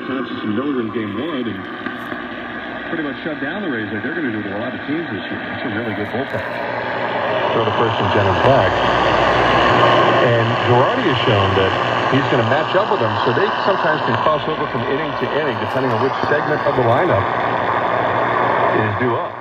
Thompson some Miller in game one and pretty much shut down the Rays like they're going to do to a lot of teams this year. It's a really good bullpen. Throw the first and 10 and back. And Girardi has shown that he's going to match up with them, so they sometimes can cross over from inning to inning, depending on which segment of the lineup is due up.